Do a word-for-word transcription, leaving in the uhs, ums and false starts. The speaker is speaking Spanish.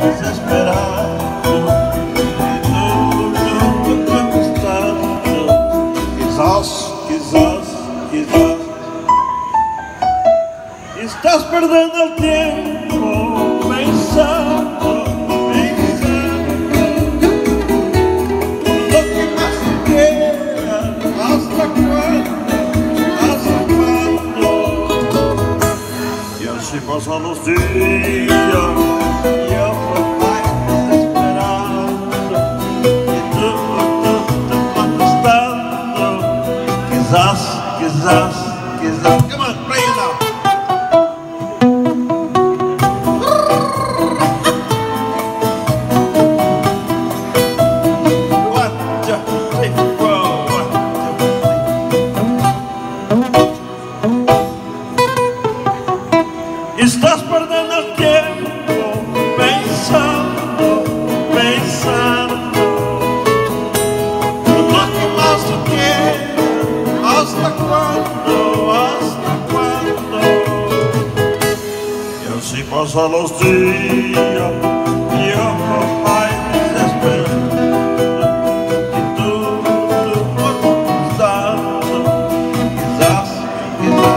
desesperado, y tú, tú contestando, quizás, quizás, quizás. Estás perdiendo el tiempo pensando, pensando lo que más te queda. ¿Hasta cuándo? ¿Hasta cuándo? Y así pasan los días, yo me voy desesperando, y tú, tú, tú contestando, quizás, quizás, quizás. Come on, play it now. Estás perdiendo el tiempo pensando, pensando lo que más te queda. ¿Hasta cuándo? ¿Hasta cuándo? Y así pasan los días, yo voy desesperando, y tú, tú contestando, quizás, quizás.